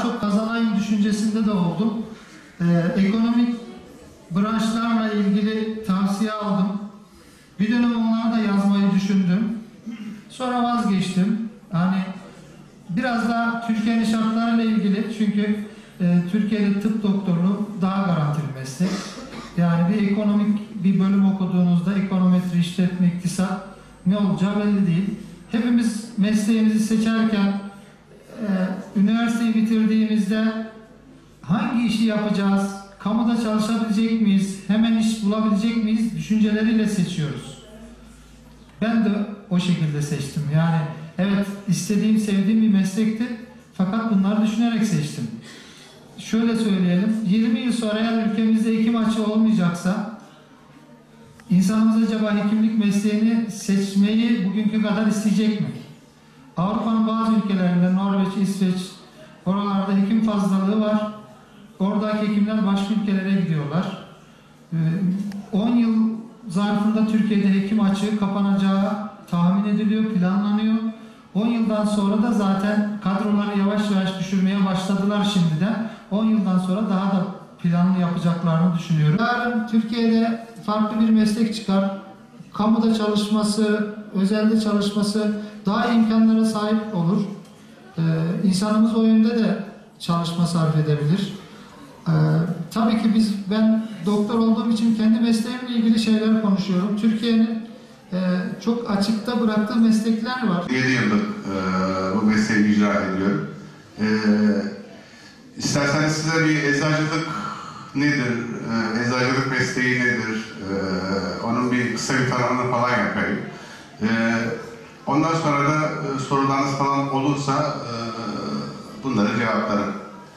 çok kazanayım düşüncesinde de oldum. Ekonomik branşlarla ilgili tavsiye aldım. Bir dönem onları da yazmayı düşündüm. Sonra vazgeçtim. Hani biraz da Türkiye'nin şartlarıyla ilgili, çünkü Türkiye'de tıp doktorluğu daha garantili meslek. Yani bir ekonomik bir bölüm okuduğunuzda ekonometri, işletme, iktisat ne olacağı belli değil. Hepimiz mesleğimizi seçerken üniversiteyi bitirdiğimizde hangi işi yapacağız, kamuda çalışabilecek miyiz, hemen iş bulabilecek miyiz düşünceleriyle seçiyoruz. Ben de o şekilde seçtim. Yani evet, istediğim, sevdiğim bir meslekti. Fakat bunları düşünerek seçtim. Şöyle söyleyelim, 20 yıl sonra eğer ülkemizde hekim açığı olmayacaksa, insanımız acaba hekimlik mesleğini seçmeyi bugünkü kadar isteyecek mi? Avrupa'nın bazı ülkelerinde, Norveç, İsveç, oralarda hekim fazlalığı var. Oradaki hekimler başka ülkelere gidiyorlar. 10 yıl zarfında Türkiye'de hekim açığı kapanacağı tahmin ediliyor, planlanıyor. 10 yıldan sonra da zaten kadroları yavaş yavaş düşürmeye başladılar şimdiden. 10 yıldan sonra daha da planlı yapacaklarını düşünüyorum. Yarın Türkiye'de farklı bir meslek çıkar. Kamuda çalışması, özelde çalışması daha iyi imkanlara sahip olur. İnsanımız o yönde de çalışma sarf edebilir. Tabii ki ben doktor olduğum için kendi mesleğimle ilgili şeyler konuşuyorum. Türkiye'nin çok açıkta bıraktığı meslekler var. 7 yıldır bu mesleği icra ediyorum. İsterseniz size bir eczacılık nedir, eczacılık mesleği nedir, onun bir kısa bir tanımını falan yapayım. Ondan sonra da sorularınız falan olursa bunları cevaplarım.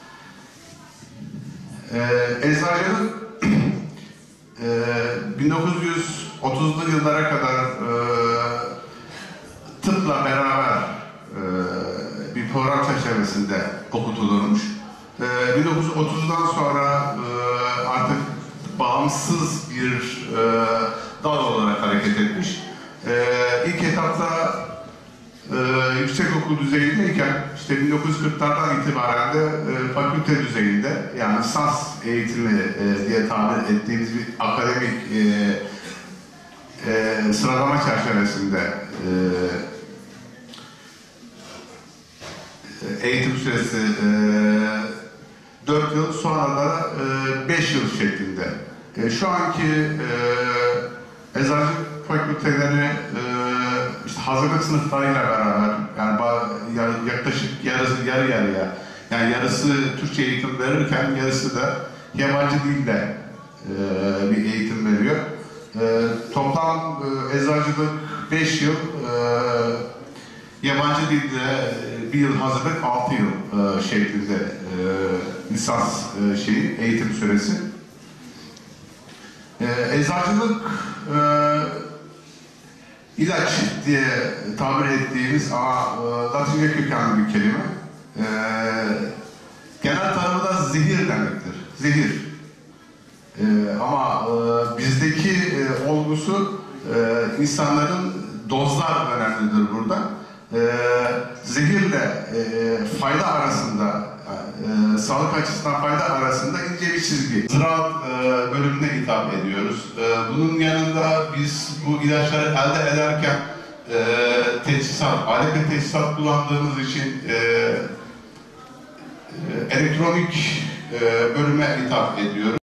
Eczacılık 1930'lu yıllara kadar tıpla beraber bir program çerçevesinde okutulurmuş. 1930'dan sonra artık bağımsız bir dal olarak hareket etmiş. İlk etapta yüksekokul düzeyindeyken, işte 1940'lardan itibaren de fakülte düzeyinde, yani lisans eğitimi diye tabir ettiğimiz bir akademik sıralama çerçevesinde eğitim süresi 4 yıl, sonra da 5 yıl şeklinde. Şu anki eczacılık fakülteleri işte hazırlık sınıflarıyla beraber, yani yaklaşık yarı yarıya, yani yarısı Türkçe eğitim verirken yarısı da yabancı dilde bir eğitim veriyor. Toplam eczacılık 5 yıl, yabancı dilde 1 yıl hazırlık, 6 yıl şeklinde lisans eğitim süresi. Eczacılık ilaç diye tabir ettiğimiz ama Latince kökenli bir kelime. Genel tanımı da zehir demektir. Zehir. Ama bizdeki olgusu insanların dozlar önemlidir burada. Zehirle fayda arasında, sağlık açısından fayda arasında ince bir çizgi. Ziraat bölümüne hitap ediyoruz. Bunun yanında biz bu ilaçları elde ederken teçhizat, alet ve teçhizat kullandığımız için elektronik bölüme hitap ediyoruz.